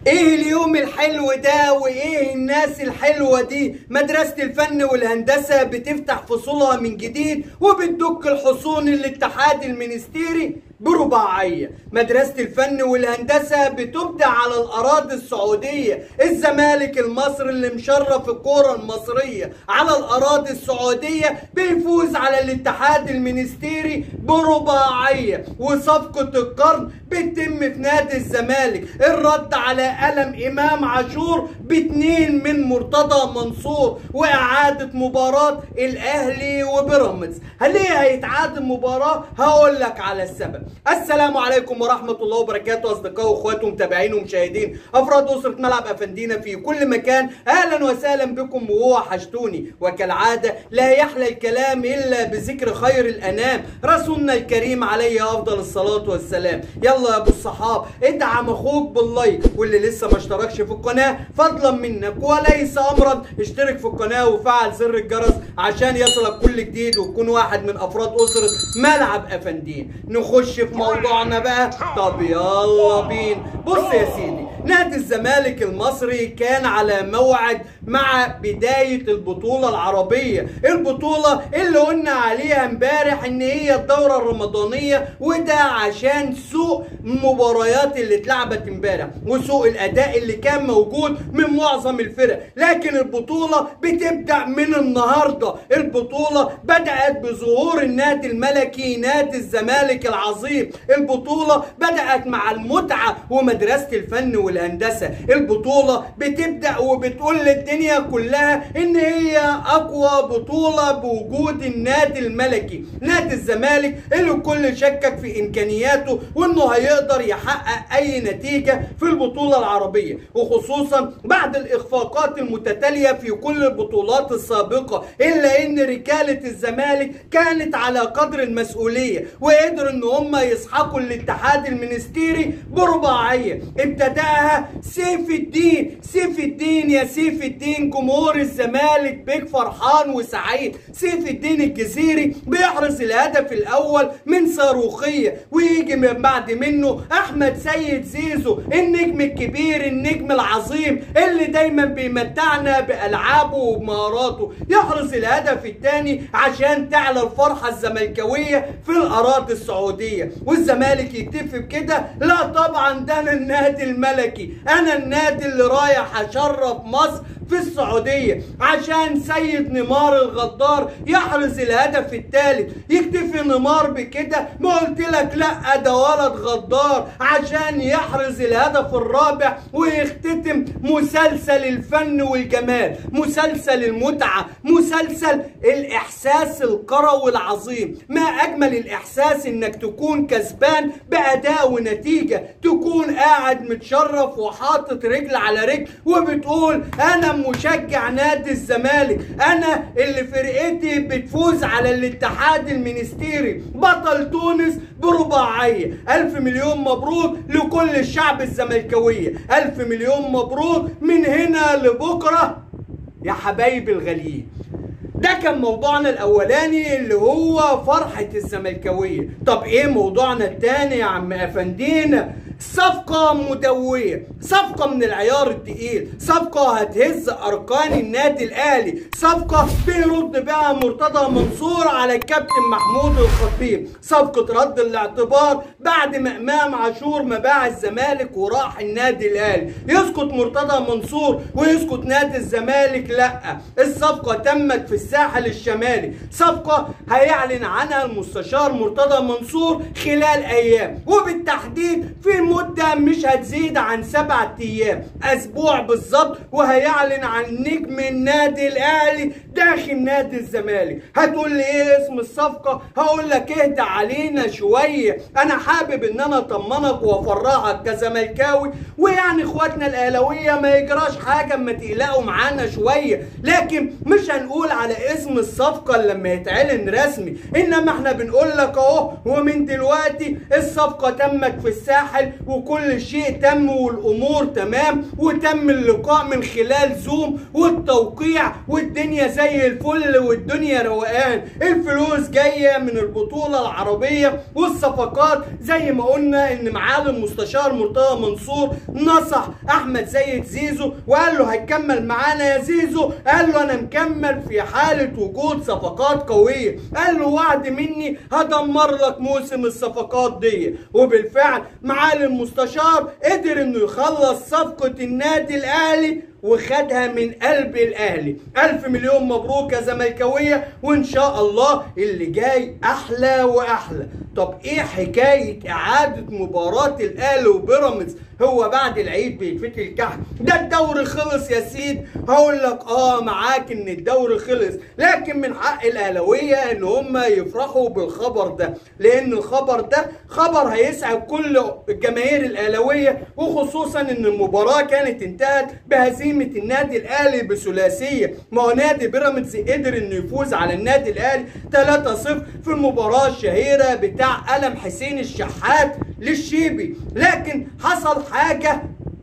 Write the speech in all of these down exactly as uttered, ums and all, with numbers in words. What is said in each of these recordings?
ايه اليوم الحلو ده وايه الناس الحلوة دي؟ مدرسة الفن والهندسة بتفتح فصولها من جديد وبتدك الحصون الاتحاد المنستيري برباعية. مدرسة الفن والهندسة بتبدع على الأراضي السعودية. الزمالك المصري اللي مشرف الكورة المصرية على الأراضي السعودية بيفوز على الاتحاد المنستيري برباعية. وصفقة القرن بتتم في نادي الزمالك. الرد على ألم إمام عاشور باتنين من مرتضى منصور، وإعادة مباراة الأهلي وبيراميدز. هل ليه هيتعاد المباراة؟ هقول لك على السبب. السلام عليكم ورحمة الله وبركاته أصدقائي وأخواتي ومتابعين ومشاهدين أفراد أسرة ملعب أفندينا في كل مكان. أهلا وسهلا بكم ووحشتوني، وكالعادة لا يحلى الكلام إلا بذكر خير الأنام رسولنا الكريم عليه أفضل الصلاة والسلام. يلا يا أبو الصحاب ادعم أخوك باللايك، واللي لسه ما اشتركش في القناة فضلا منك وليس أمرا اشترك في القناة وفعل زر الجرس عشان يصلك كل جديد وتكون واحد من أفراد أسرة ملعب أفندين. نخش في موضوعنا بقى. طب يلا بينا. بص يا سيدي، نادي الزمالك المصري كان على موعد مع بداية البطولة العربية، البطولة اللي قلنا عليها امبارح ان هي الدورة الرمضانية، وده عشان سوء المباريات اللي اتلعبت امبارح وسوء الاداء اللي كان موجود من معظم الفرق. لكن البطولة بتبدأ من النهاردة. البطولة بدأت بظهور النادي الملكي نادي الزمالك العظيم. البطولة بدأت مع المتعة ومدرسة الفن والهندسة. البطولة بتبدأ وبتقول للدنيا كلها ان هي اقوى بطولة بوجود النادي الملكي نادي الزمالك، اللي الكل شكك في امكانياته وانه هيقدر يحقق اي نتيجة في البطولة العربية، وخصوصا بعد الاخفاقات المتتالية في كل البطولات السابقة. الا ان رجالة الزمالك كانت على قدر المسؤولية وقدروا ان هم يسحقوا الاتحاد المنستيري برباعية. ابتداها سيف الدين. سيف الدين يا سيف الدين، جمهور الزمالك بيك فرحان وسعيد. سيف الدين الجزيري بيحرز الهدف الاول من صاروخية، ويجي من بعد منه احمد سيد زيزو النجم الكبير النجم العظيم اللي دايما بيمتعنا بالعابه وبمهاراته، يحرز الهدف الثاني عشان تعلى الفرحة الزملكاوية في الاراضي السعودية. والزمالك يكتفي بكده؟ لا طبعا، ده انا النادي الملكي، انا النادي اللي رايح اشرف مصر في السعودية عشان سيد نيمار الغدار يحرز الهدف الثالث. يكتفي نيمار بكده؟ ما قلت لك لا، ده ولد غدار عشان يحرز الهدف الرابع ويختتم مسلسل الفن والجمال، مسلسل المتعة، مسلسل الاحساس الكروي العظيم. ما اجمل الاحساس انك تكون كسبان باداء ونتيجة، تكون قاعد متشرف وحاطط رجل على رجل وبتقول انا مشجع نادي الزمالك، انا اللي فرقتي بتفوز على الاتحاد المنستيري بطل تونس برباعية. الف مليون مبروك لكل الشعب الزملكاوية، الف مليون مبروك من هنا لبكرة يا حبايبي الغاليين. ده كان موضوعنا الاولاني اللي هو فرحة الزملكاوية. طب ايه موضوعنا التاني يا عم افندينا؟ صفقة مدوية، صفقة من العيار التقيل، صفقة هتهز أركان النادي الأهلي، صفقة بيرد بها مرتضى منصور على الكابتن محمود الخطيب، صفقة رد الاعتبار بعد ما إمام عاشور ما باع الزمالك وراح النادي الأهلي. يسكت مرتضى منصور ويسكت نادي الزمالك؟ لأ، الصفقة تمت في الساحل الشمالي، صفقة هيعلن عنها المستشار مرتضى منصور خلال أيام، وبالتحديد في مدة مش هتزيد عن سبعة أيام، أسبوع بالظبط، وهيعلن عن نجم النادي الأهلي داخل نادي الزمالك. هتقول لي إيه اسم الصفقة؟ هقول لك اهدى علينا شوية، أنا حابب إن أنا أطمنك وأفرحك كزملكاوي، ويعني إخواتنا الأهلاوية ما يجراش حاجة أما تقلقوا معانا شوية، لكن مش هنقول على اسم الصفقة لما يتعلن رسمي، انما احنا بنقول لك اهو ومن دلوقتي الصفقه تمت في الساحل وكل شيء تم والامور تمام، وتم اللقاء من خلال زوم والتوقيع والدنيا زي الفل والدنيا روقان. الفلوس جايه من البطوله العربيه والصفقات زي ما قلنا ان معالي المستشار مرتضى منصور نصح احمد سيد زيزو وقال له هتكمل معانا يا زيزو، قال له انا مكمل في حاله وجود صفقات قويه، قال له وعد مني هدمر لك موسم الصفقات دي. وبالفعل معالي المستشار قدر انه يخلص صفقه النادي الاهلي وخدها من قلب الاهلي. الف مليون مبروك يا زملكاويه، وان شاء الله اللي جاي احلى واحلى. طب ايه حكايه اعاده مباراه الاهلي وبيراميدز؟ هو بعد العيد بيتفتح الكحك، ده الدوري خلص يا سيدي. هقول لك اه معاك ان الدوري خلص، لكن من حق الاهلاويه ان هم يفرحوا بالخبر ده، لان الخبر ده خبر هيسعد كل الجماهير الاهلاويه، وخصوصا ان المباراه كانت انتهت بهزيمه النادي الاهلي بثلاثيه. ما هو نادي بيراميدز قدر انه يفوز على النادي الاهلي ثلاثة صفر في المباراه الشهيره بتاع قلم حسين الشحات للشيبي، لكن حصل حاجه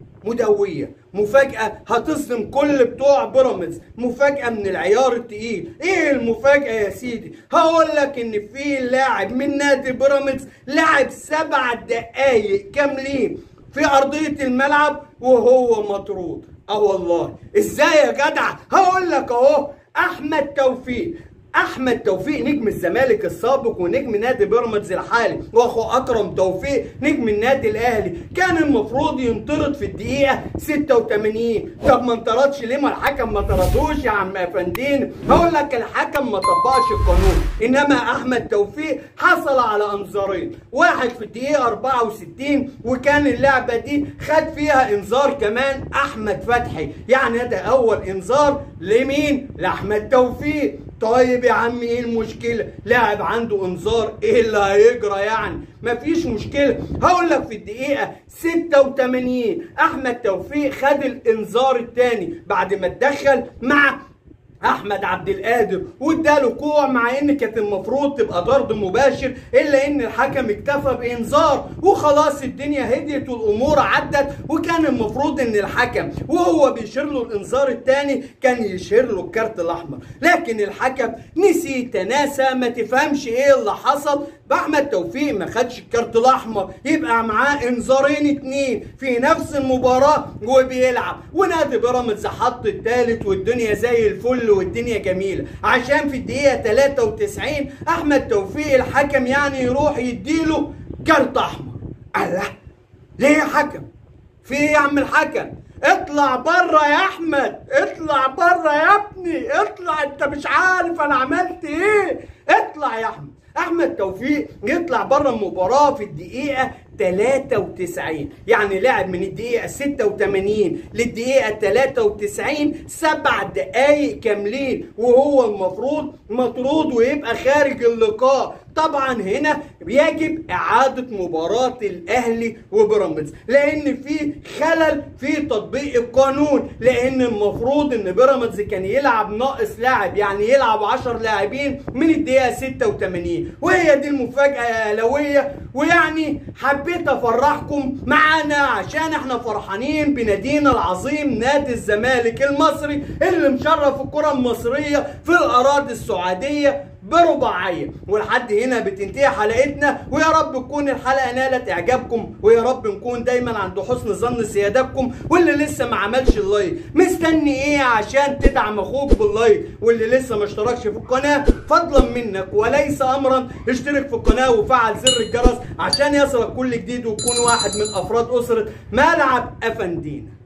مدويه، مفاجأة هتصدم كل بتوع بيراميدز، مفاجأة من العيار التقيل. ايه المفاجأة يا سيدي؟ هقول لك ان في لاعب من نادي بيراميدز لعب سبع دقايق كاملين في ارضية الملعب وهو مطرود. اه والله ازاي يا جدع؟ هقول لك اهو، احمد توفيق احمد توفيق نجم الزمالك السابق ونجم نادي بيراميدز الحالي، واخو اكرم توفيق نجم النادي الاهلي، كان المفروض ينطرد في الدقيقه ستة وثمانين. طب ما انطردش ليه؟ ما الحكم ما طردوش يا عم افندين. هقول لك الحكم ما طبقش القانون، انما احمد توفيق حصل على انذارين، واحد في الدقيقه أربعة وستين وكان اللعبه دي خد فيها انذار كمان احمد فتحي، يعني ده اول انذار لمين؟ لاحمد توفيق. طيب يا عم ايه المشكلة؟ لاعب عنده انذار، ايه اللي هيجرى يعني؟ مفيش مشكلة. هقول لك في الدقيقة ستة وثمانين احمد توفيق خد الانذار الثاني بعد ما اتدخل مع احمد عبد القادر واداله كوع، مع ان كانت المفروض تبقى طرد مباشر، الا ان الحكم اكتفى بانذار وخلاص الدنيا هديت والامور عدت. وكان المفروض ان الحكم وهو بيشير له الانذار الثاني كان يشير له الكارت الاحمر، لكن الحكم نسي تناسى، ما تفهمش ايه اللي حصل. باحمد توفيق ما خدش الكارت الاحمر، يبقى معاه انذارين اتنين في نفس المباراه وبيلعب، ونادي بيراميدز حط الثالث والدنيا زي الفل والدنيا جميله، عشان في الدقيقه ثلاثة وتسعين احمد توفيق الحكم يعني يروح يديله كارت احمر. الله، ليه يا حكم؟ في ايه يا عم الحكم؟ اطلع بره يا احمد، اطلع بره يا ابني، اطلع، انت مش عارف انا عملت ايه، اطلع يا احمد. احمد توفيق يطلع بره المباراه في الدقيقه ثلاثة وتسعين، يعني لعب من الدقيقه ستة وثمانين للدقيقه ثلاثة وتسعين سبع دقايق كاملين، وهو المفروض مطرود ويبقى خارج اللقاء. طبعا هنا يجب اعاده مباراه الاهلي وبيراميدز، لان في خلل في تطبيق القانون، لان المفروض ان بيراميدز كان يلعب ناقص لاعب، يعني يلعب عشرة لاعبين من الدقيقه ستة وثمانين، وهي دي المفاجاه يا اهلاويه. ويعني حبيت افرحكم معانا عشان احنا فرحانين بنادينا العظيم نادي الزمالك المصري اللي مشرف الكره المصريه في الاراضي السعوديه برباعيه. ولحد هنا بتنتهي حلقتنا، ويا رب تكون الحلقه نالت اعجابكم، ويا رب نكون دايما عند حسن ظن سيادتكم. واللي لسه ما عملش اللايك مستني ايه عشان تدعم اخوك باللايك؟ واللي لسه ما اشتركش في القناه فضلا منك وليس امرا اشترك في القناه وفعل زر الجرس عشان يصلك كل جديد وتكون واحد من افراد اسره ملعب افندينا.